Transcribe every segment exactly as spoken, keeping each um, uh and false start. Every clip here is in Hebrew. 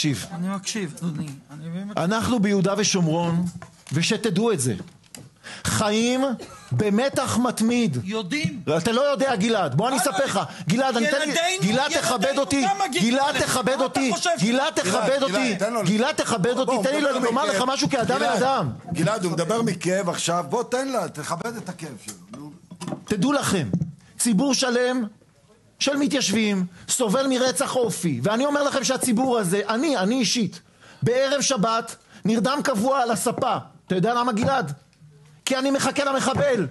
תקשיב. אני מקשיב, אדוני. אנחנו ביהודה ושומרון, ושתדעו את זה, חיים במתח מתמיד. יודעים. אתה לא יודע, גלעד. בוא אני אספר לך. גלעד, אני תן לי... גלעד, תכבד אותי. גלעד, תכבד אותי. גלעד, תכבד אותי. גלעד, תכבד אותי. תן לי לומר לך משהו כאדם ואדם. גלעד, הוא מדבר מכאב עכשיו. בוא, תן לה, תכבד את הכאב שלו. תדעו לכם, ציבור שלם של מתיישבים סובל מרצח אופי. ואני אומר לכם שהציבור הזה, אני, אני אישית, בערב שבת, נרדם קבוע על הספה. אתה יודע למה, גלעד? כי אני מחכה למחבל.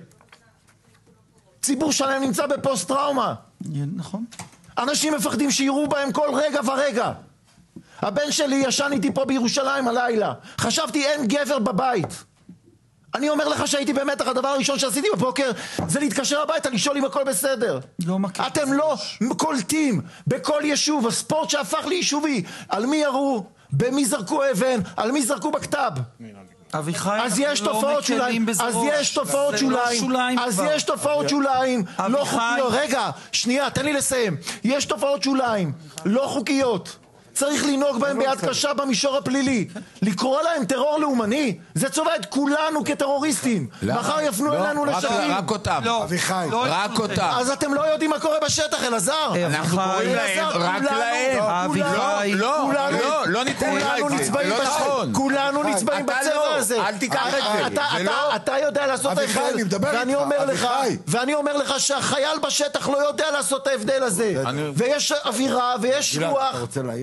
ציבור שלם נמצא בפוסט טראומה. נכון. אנשים מפחדים שיראו בהם כל רגע ורגע. הבן שלי ישן איתי פה בירושלים הלילה. חשבתי אין גבר בבית. אני אומר לך שהייתי במתח, הדבר הראשון שעשיתי בבוקר זה להתקשר הביתה, לשאול אם הכל בסדר. לא מכיר. אתם לא קולטים בכל יישוב, הספורט שהפך ליישובי, על מי ירו, במי זרקו אבן, על מי זרקו בכתב. אביחי, אז יש תופעות שוליים, אז יש תופעות שוליים, אז יש תופעות שוליים, לא חוקיות. רגע, שנייה, תן לי לסיים. יש תופעות שוליים, לא חוקיות. צריך לנהוג בהם ביד קשה במישור הפלילי. לקרוא להם טרור לאומני, זה צובע את כולנו כטרוריסטים. מחר יפנו אלינו לשרים. רק אותם. אביחי. רק אותם. אז אתם לא יודעים מה קורה בשטח, אלעזר. אנחנו קוראים להם, רק להם. אביחי. לא, לא, לא ניתן לך את זה. לא נכון. כולנו נצבעים בצבע הזה. אל תיקח את זה. אתה יודע לעשות ההבדל. ואני אומר לך, ואני אומר לך שהחייל בשטח לא יודע לעשות ההבדל הזה. ויש אווירה ויש רוח.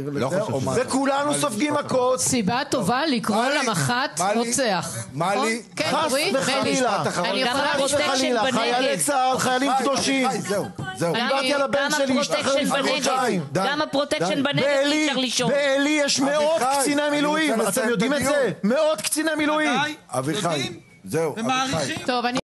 וכולנו סופגים מכות. סיבה טובה לקרוא למח"ט רוצח. מלי, חס וחלילה. אני יכולה וחלילה. חיילי צה"ל, חיילים קדושים. זהו, זהו. דיברתי על הבן שלי, השתחרר לפני חודשיים. גם הפרוטקשן בנגב אי אפשר לישון. בעלי יש מאות קציני מילואים. אתם יודעים את זה? מאות קציני מילואים. אביחי, זהו. ומעריכים.